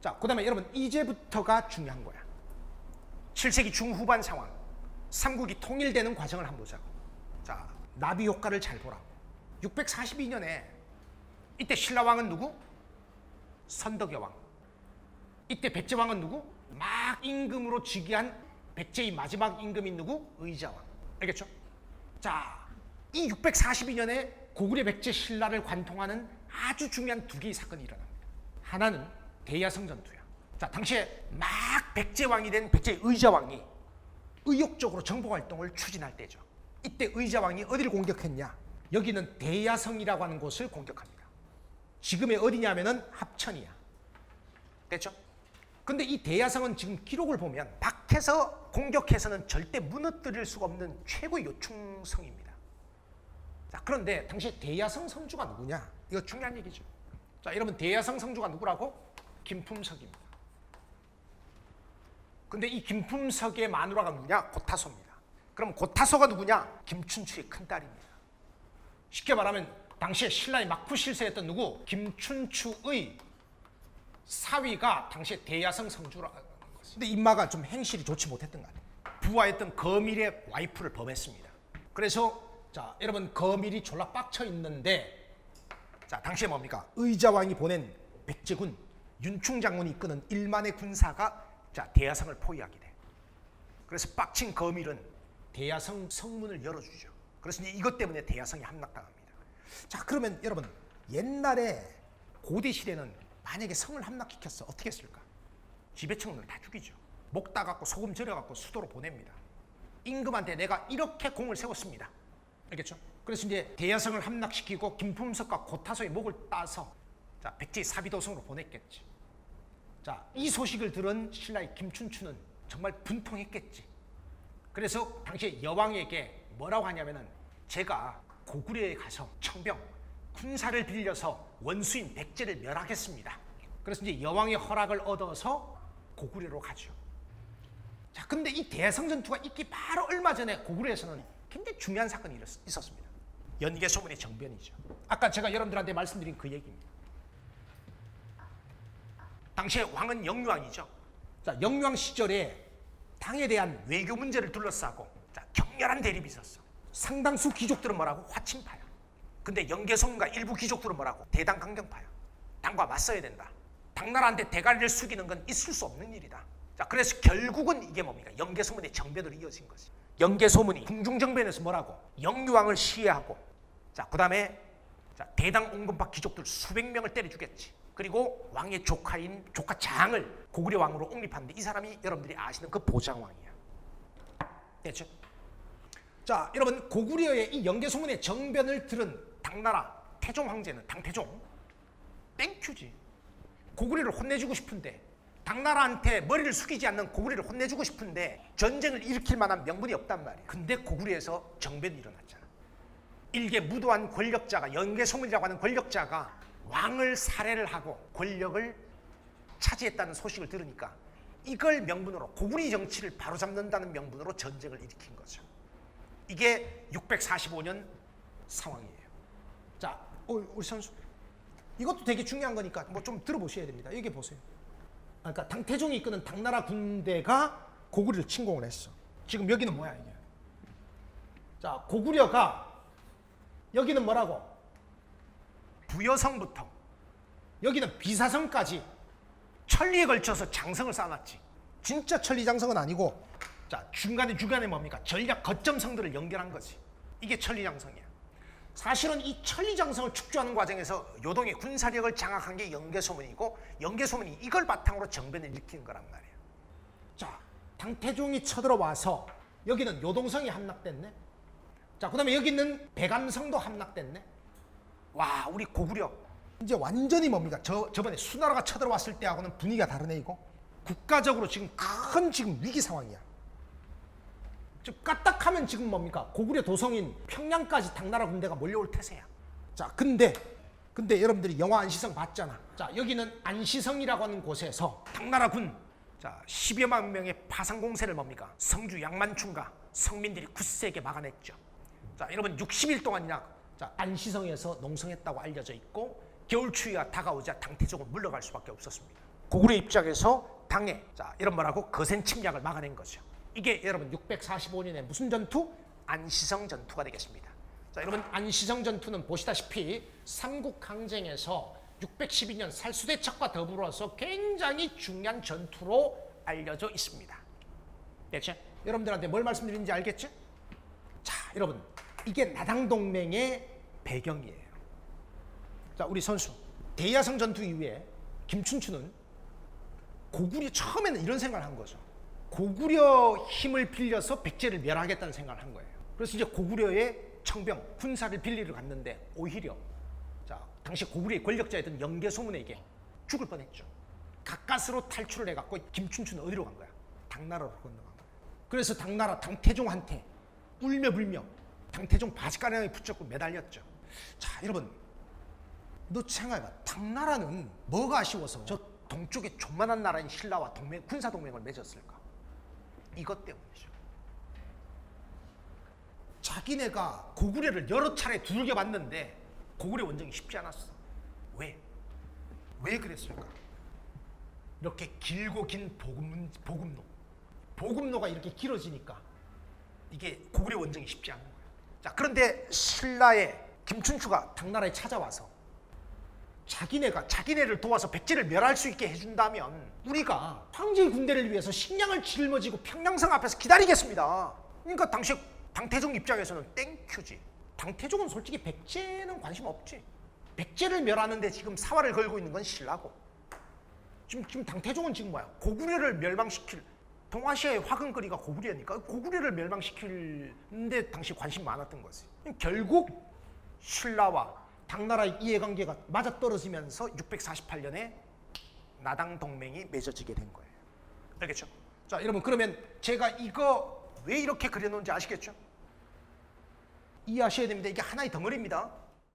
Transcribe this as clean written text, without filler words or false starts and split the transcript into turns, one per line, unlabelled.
자, 그 다음에 여러분 이제부터가 중요한 거야. 7세기 중후반 상황, 삼국이 통일되는 과정을 한번 보자고. 자, 나비 효과를 잘 보라고. 642년에 이때 신라왕은 누구? 선덕여 왕. 이때 백제왕은 누구? 막 임금으로 즉위한 백제의 마지막 임금인 누구? 의자왕. 알겠죠? 자, 이 642년에 고구려 백제 신라를 관통하는 아주 중요한 두 개의 사건이 일어납니다. 하나는 대야성 전투야. 자, 당시에 막 백제왕이 된 백제의 의자왕이 의욕적으로 정복활동을 추진할 때죠. 이때 의자왕이 어디를 공격했냐? 여기는 대야성이라고 하는 곳을 공격합니다. 지금의 어디냐면은 합천이야. 됐죠? 근데 이 대야성은 지금 기록을 보면 밖에서 공격해서는 절대 무너뜨릴 수가 없는 최고의 요충성입니다. 자, 그런데 당시 대야성 성주가 누구냐? 이거 중요한 얘기죠. 자, 여러분 대야성 성주가 누구라고? 김품석입니다. 근데 이 김품석의 마누라가 누구냐? 고타소입니다. 그럼 고타소가 누구냐? 김춘추의 큰딸입니다. 쉽게 말하면 당시에 신라의 막부실세였던 누구? 김춘추의 사위가 당시에 대야성 성주라는 것입니다. 근데 인마가 좀 행실이 좋지 못했던 거 같아요. 부하였던 거밀의 와이프를 범했습니다. 그래서 자, 여러분 거밀이 졸라 빡쳐 있는데 자, 당시에 뭡니까? 의자왕이 보낸 백제군 윤충장군이 이끄는 1만의 군사가 자, 대야성을 포위하게 돼. 그래서 빡친 거밀은 대야성 성문을 열어주죠. 그래서 이제 이것 때문에 대야성이 함락당합니다. 자, 그러면 여러분 옛날에 고대 시대는 만약에 성을 함락시켰어 어떻게 했을까? 지배층을 다 죽이죠. 목 따갖고 소금 절여갖고 수도로 보냅니다. 임금한테 내가 이렇게 공을 세웠습니다. 알겠죠? 그래서 이제 대야성을 함락시키고 김품석과 고타소의 목을 따서 자, 백제의 사비도성으로 보냈겠지. 자, 이 소식을 들은 신라의 김춘추는 정말 분통했겠지. 그래서 당시에 여왕에게 뭐라고 하냐면은 제가 고구려에 가서 청병 군사를 빌려서 원수인 백제를 멸하겠습니다. 그래서 이제 여왕의 허락을 얻어서 고구려로 가죠. 자, 근데 이 대야성 전투가 있기 바로 얼마 전에 고구려에서는 굉장히 중요한 사건이 있었습니다. 연개소문의 정변이죠. 아까 제가 여러분들한테 말씀드린 그 얘기입니다. 당시에 왕은 영유왕이죠. 자, 영유왕 시절에 당에 대한 외교 문제를 둘러싸고 자, 격렬한 대립이 있었어. 상당수 귀족들은 뭐라고? 화친파야. 근데 연개소문과 일부 귀족들은 뭐라고? 대당강경파야. 당과 맞서야 된다. 당나라한테 대가리를 숙이는 건 있을 수 없는 일이다. 자, 그래서 결국은 이게 뭡니까? 연개소문의 정변으로 이어진 거지. 연개소문이 궁중정변에서 뭐라고? 영유왕을 시해하고 자, 그 다음에 대당 온건파 귀족들 수백 명을 때려 죽였지. 그리고 왕의 조카인 조카장을 고구려 왕으로 옹립하는데 이 사람이 여러분들이 아시는 그 보장왕이야. 됐죠? 자, 여러분 고구려의 이 연개소문의 정변을 들은 당나라 태종 황제는 당태종 땡큐지. 고구려를 혼내주고 싶은데 당나라한테 머리를 숙이지 않는 고구려를 혼내주고 싶은데 전쟁을 일으킬 만한 명분이 없단 말이야. 근데 고구려에서 정변이 일어났잖아. 일개 무도한 권력자가 연개소문이라고 하는 권력자가 왕을 살해를 하고 권력을 차지했다는 소식을 들으니까 이걸 명분으로 고구려 정치를 바로잡는다는 명분으로 전쟁을 일으킨 거죠. 이게 645년 상황이에요. 자, 우리 선수 이것도 되게 중요한 거니까 뭐 좀 들어보셔야 됩니다. 여기 보세요. 그러니까 당태종이 이끄는 당나라 군대가 고구려를 침공을 했어. 지금 여기는 뭐야 이게? 자, 고구려가 여기는 뭐라고? 부여성부터 여기는 비사성까지 천리에 걸쳐서 장성을 쌓아놨지. 진짜 천리장성은 아니고 자, 중간에 뭡니까? 전략 거점성들을 연결한 거지. 이게 천리장성이야. 사실은 이 천리장성을 축조하는 과정에서 요동의 군사력을 장악한 게 연개소문이고 연개소문이 이걸 바탕으로 정변을 일으키는 거란 말이야. 자, 당태종이 쳐들어와서 여기는 요동성이 함락됐네. 자, 그 다음에 여기 있는 백암성도 함락됐네. 와, 우리 고구려 이제 완전히 뭡니까? 저번에 수나라가 쳐들어왔을 때하고는 분위기가 다르네. 이거 국가적으로 지금 큰 지금 위기 상황이야. 즉 까딱하면 지금 뭡니까? 고구려 도성인 평양까지 당나라 군대가 몰려올 태세야. 자, 근데 여러분들이 영화 안시성 봤잖아. 자, 여기는 안시성이라고 하는 곳에서 당나라 군 자, 10여만 명의 파상 공세를 뭡니까? 성주 양만춘과 성민들이 굳세게 막아냈죠. 자, 여러분 60일 동안이나 자, 안시성에서 농성했다고 알려져 있고 겨울 추위가 다가오자 당태종은 물러갈 수밖에 없었습니다. 고구려 입장에서 당해 이런 말하고 거센 침략을 막아낸 거죠. 이게 여러분 645년에 무슨 전투? 안시성 전투가 되겠습니다. 자, 여러분 안시성 전투는 보시다시피 삼국항쟁에서 612년 살수대첩과 더불어서 굉장히 중요한 전투로 알려져 있습니다. 됐죠? 여러분들한테 뭘 말씀드리는지 알겠죠? 자, 여러분 이게 나당동맹의 배경이에요. 자, 우리 선수 대야성 전투 이후에 김춘추는 고구려 처음에는 이런 생각을 한 거죠. 고구려 힘을 빌려서 백제를 멸하겠다는 생각을 한 거예요. 그래서 이제 고구려의 청병 군사를 빌리러 갔는데 오히려 당시 고구려의 권력자였던 영계소문에게 죽을 뻔했죠. 가까스로 탈출을 해갖고 김춘추는 어디로 간 거야? 당나라로 건너간 거야. 그래서 당나라 당태종한테 울며 불며 당태종 바지가랑에 붙잡고 매달렸죠. 자, 여러분 너 생각해봐. 당나라는 뭐가 아쉬워서 저 동쪽에 조만한 나라인 신라와 군사 동맹을 맺었을까? 이것 때문이죠. 자기네가 고구려를 여러 차례 두들겨 봤는데 고구려 원정이 쉽지 않았어. 왜? 왜 그랬을까? 이렇게 길고 긴 보급로. 보급로가 이렇게 길어지니까 이게 고구려 원정이 쉽지 않은 거야. 자, 그런데 신라의 김춘추가 당나라에 찾아와서 자기네를 도와서 백제를 멸할 수 있게 해준다면 우리가 황제의 군대를 위해서 식량을 짊어지고 평양성 앞에서 기다리겠습니다. 그러니까 당시 당태종 입장에서는 땡큐지. 당태종은 솔직히 백제는 관심 없지. 백제를 멸하는데 지금 사활을 걸고 있는 건 신라고. 지금 당태종은 지금 뭐야? 고구려를 멸망시킬, 동아시아의 화근거리가 고구려니까 고구려를 멸망시키는데 당시 관심 많았던 거지. 결국 신라와 당나라의 이해관계가 맞아떨어지면서 648년에 나당 동맹이 맺어지게 된 거예요. 알겠죠? 자, 여러분 그러면 제가 이거 왜 이렇게 그려놓은지 아시겠죠? 이해하셔야 됩니다. 이게 하나의 덩어리입니다.